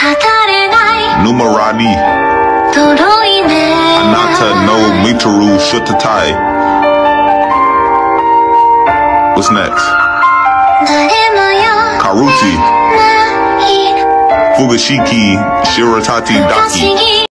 Numerati, Anata no Mitaru Shutatai. What's next? Karuti, Fugashiki Shiratati Daki.